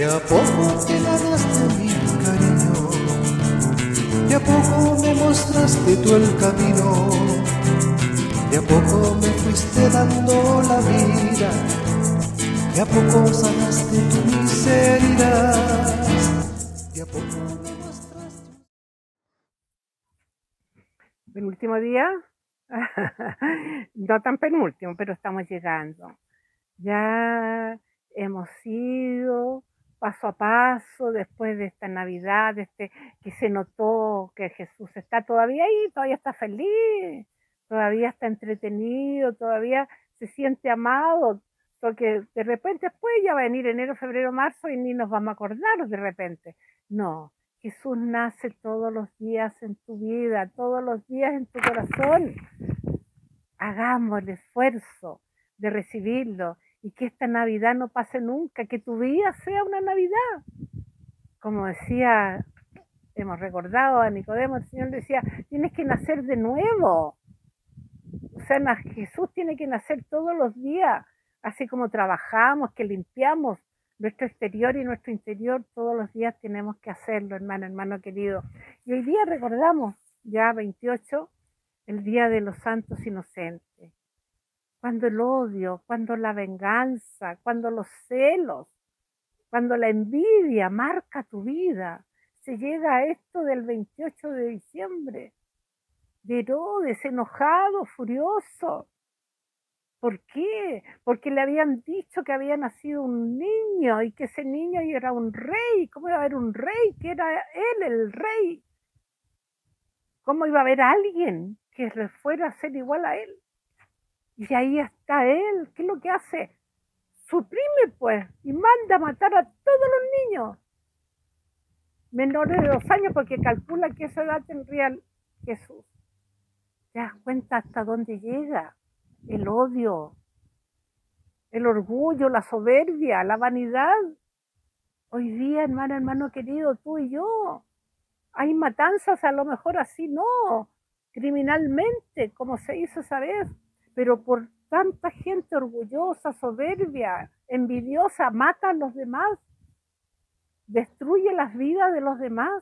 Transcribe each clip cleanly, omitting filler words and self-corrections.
a poco te ganaste mi cariño, de a poco me mostraste tú el camino, de a poco me fuiste dando la vida, de a poco sanaste tu miseria, de a poco me mostraste. ¿Penúltimo día? No tan penúltimo, pero estamos llegando. Ya hemos ido paso a paso después de esta Navidad, que se notó que Jesús está todavía ahí, todavía está feliz, todavía está entretenido, todavía se siente amado, porque de repente después ya va a venir enero, febrero, marzo y ni nos vamos a acordar de repente. No, Jesús nace todos los días en tu vida, todos los días en tu corazón. Hagamos el esfuerzo de recibirlo y que esta Navidad no pase nunca, que tu vida sea una Navidad. Como decía, hemos recordado a Nicodemo, el Señor decía, tienes que nacer de nuevo. O sea, Jesús tiene que nacer todos los días, así como trabajamos, que limpiamos nuestro exterior y nuestro interior, todos los días tenemos que hacerlo, hermano querido. Y hoy día recordamos, ya 28, el Día de los Santos Inocentes. Cuando el odio, cuando la venganza, cuando los celos, cuando la envidia marca tu vida, se llega a esto del 28 de diciembre, de Herodes enojado, furioso. ¿Por qué? Porque le habían dicho que había nacido un niño y que ese niño era un rey. ¿Cómo iba a haber un rey? Que era él el rey. ¿Cómo iba a haber alguien que le fuera a ser igual a él? Y ahí está él. ¿Qué es lo que hace? Suprime, pues, y manda a matar a todos los niños menores de 2 años, porque calcula que esa edad tendría Jesús. ¿Te das cuenta hasta dónde llega? El odio, el orgullo, la soberbia, la vanidad. Hoy día, hermano querido, tú y yo, hay matanzas, a lo mejor así no, criminalmente, como se hizo esa vez, pero por tanta gente orgullosa, soberbia, envidiosa, mata a los demás, destruye las vidas de los demás.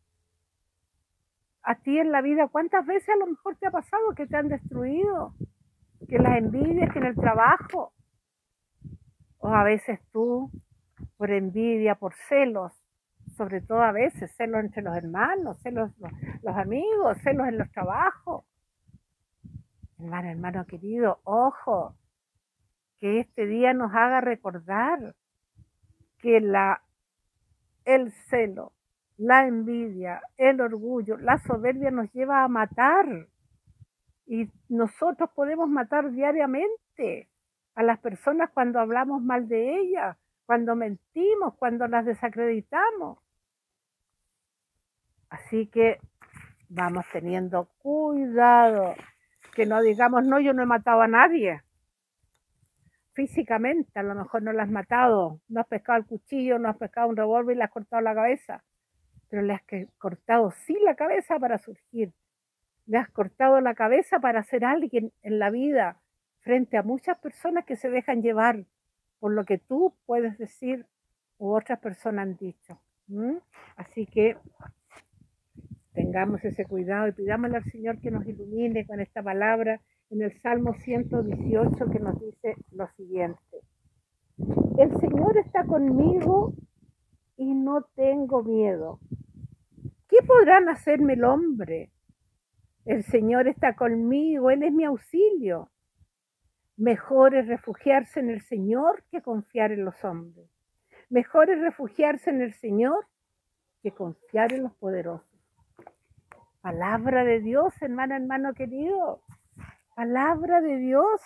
A ti en la vida, ¿cuántas veces a lo mejor te ha pasado que te han destruido? Que las envidias, que en el trabajo, o a veces tú, por envidia, por celos, sobre todo a veces, celos entre los hermanos, celos los amigos, celos en los trabajos. Hermano querido, ojo, que este día nos haga recordar que el celo, la envidia, el orgullo, la soberbia nos lleva a matar. Y nosotros podemos matar diariamente a las personas cuando hablamos mal de ellas, cuando mentimos, cuando las desacreditamos. Así que vamos teniendo cuidado, que no digamos, no, yo no he matado a nadie. Físicamente a lo mejor no la has matado, no has pescado el cuchillo, no has pescado un revólver y le has cortado la cabeza, pero le has cortado sí la cabeza para surgir, le has cortado la cabeza para ser alguien en la vida frente a muchas personas que se dejan llevar por lo que tú puedes decir u otras personas han dicho. Así que tengamos ese cuidado y pidámosle al Señor que nos ilumine con esta palabra en el Salmo 118 que nos dice lo siguiente: el Señor está conmigo y no tengo miedo. ¿Qué podrán hacerme el hombre? El Señor está conmigo, Él es mi auxilio. Mejor es refugiarse en el Señor que confiar en los hombres. Mejor es refugiarse en el Señor que confiar en los poderosos. Palabra de Dios, hermano querido. Palabra de Dios.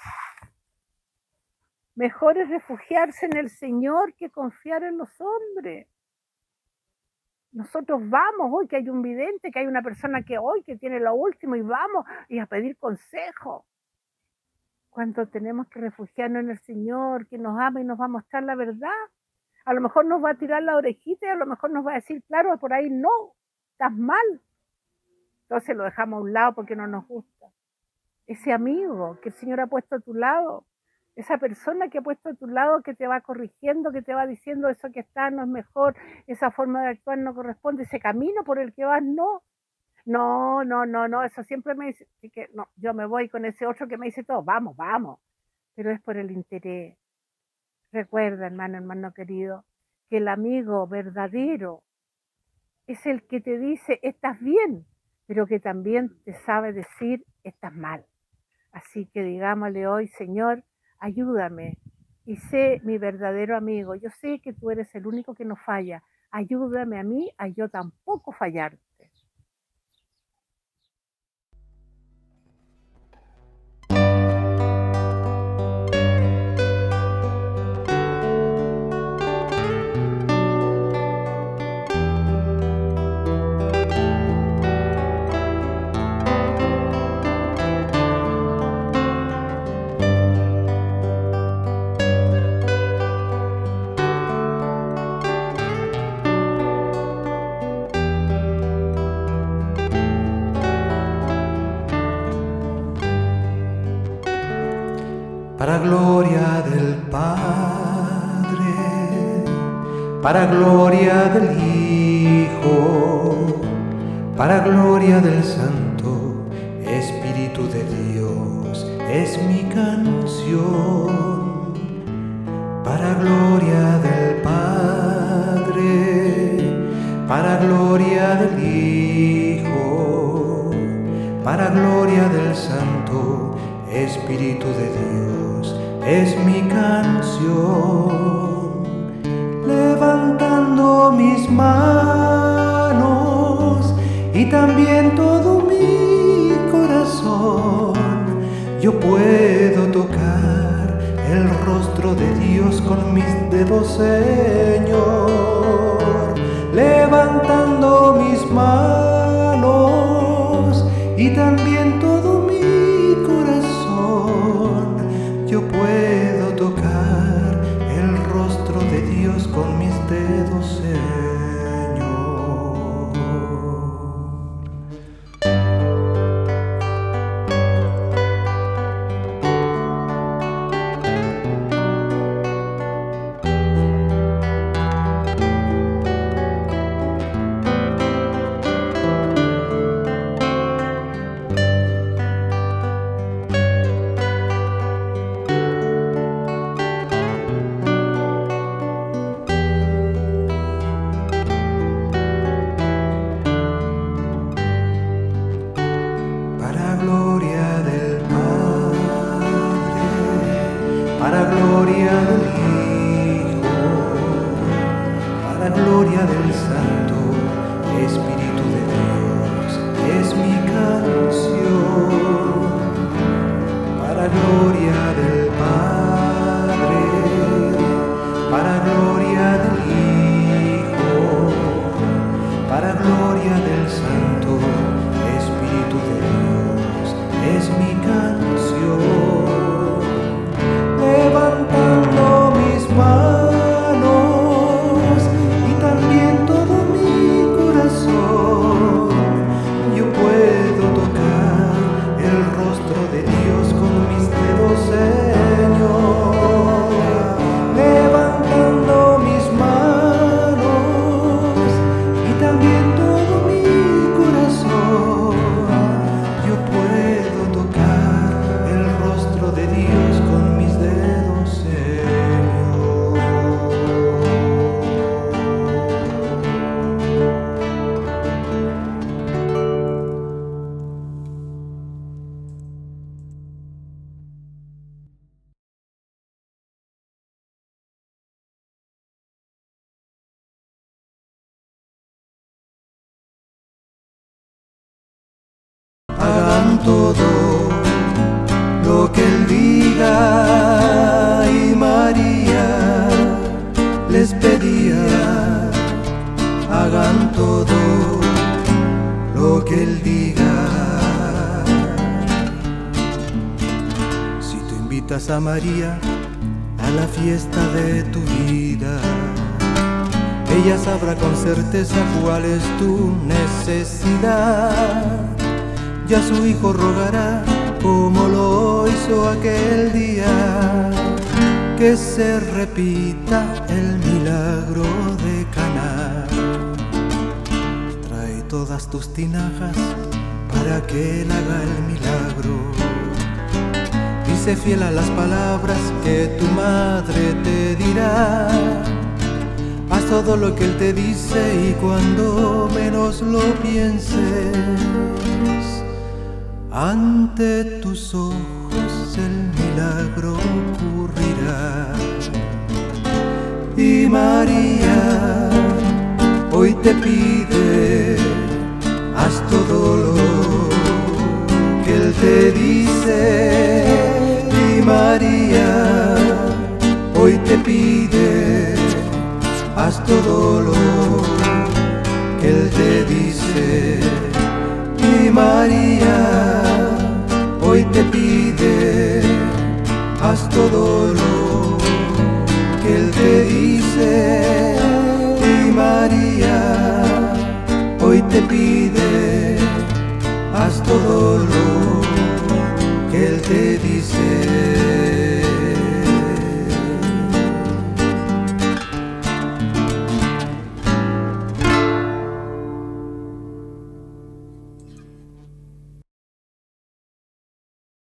Mejor es refugiarse en el Señor que confiar en los hombres. Nosotros vamos hoy, que hay un vidente, que hay una persona que hoy que tiene lo último, y vamos y a pedir consejo. Cuando tenemos que refugiarnos en el Señor, que nos ama y nos va a mostrar la verdad. A lo mejor nos va a tirar la orejita y a lo mejor nos va a decir, claro, por ahí no, estás mal. Entonces lo dejamos a un lado porque no nos gusta. Ese amigo que el Señor ha puesto a tu lado, esa persona que ha puesto a tu lado, que te va corrigiendo, que te va diciendo eso que está no es mejor, esa forma de actuar no corresponde, ese camino por el que vas no. No, eso siempre me dice que no, yo me voy con ese otro que me dice todo, vamos, pero es por el interés. Recuerda, hermano querido, que el amigo verdadero es el que te dice, estás bien, pero que también te sabe decir, estás mal. Así que digámosle hoy, Señor, ayúdame y sé mi verdadero amigo. Yo sé que tú eres el único que no falla. Ayúdame a mí a yo tampoco fallarte. Para gloria del Padre, para gloria del Hijo, para gloria del Santo Espíritu de Dios, es mi canción. Para gloria del Padre, para gloria del Hijo, para gloria del Santo Espíritu de Dios, es mi canción. Levantando mis manos y también todo mi corazón, yo puedo tocar el rostro de Dios con mis dedos, Señor. Levantando mis manos y también todo mi corazón, yo puedo tocar el rostro de Dios con mis dedos, Señor. Para gloria del Hijo, para gloria del Santo Espíritu de Dios, es mi canción. Para gloria del Padre, para gloria del Hijo, para gloria del Santo Espíritu de Dios, es mi canción. Levantando mis manos y también todo mi corazón, yo puedo tocar el rostro de Dios con mis dedos, Señor. Levantando mis manos y también todo mi corazón, yo puedo tocar el rostro de Dios con mis dedos, Señor. Hagan todo lo que Él diga, y María les pedía, hagan todo lo que Él diga. Si tú invitas a María a la fiesta de tu vida, ella sabrá con certeza cuál es tu necesidad. Ya su hijo rogará como lo hizo aquel día. que se repita el milagro de Caná. Trae todas tus tinajas para que Él haga el milagro. Sé fiel a las palabras que tu madre te dirá. Haz todo lo que Él te dice y cuando menos lo pienses, ante tus ojos el milagro ocurrirá. Y María hoy te pide, haz todo lo que Él te dice. María hoy te pide, haz todo lo que Él te dice. Y María hoy te pide, haz todo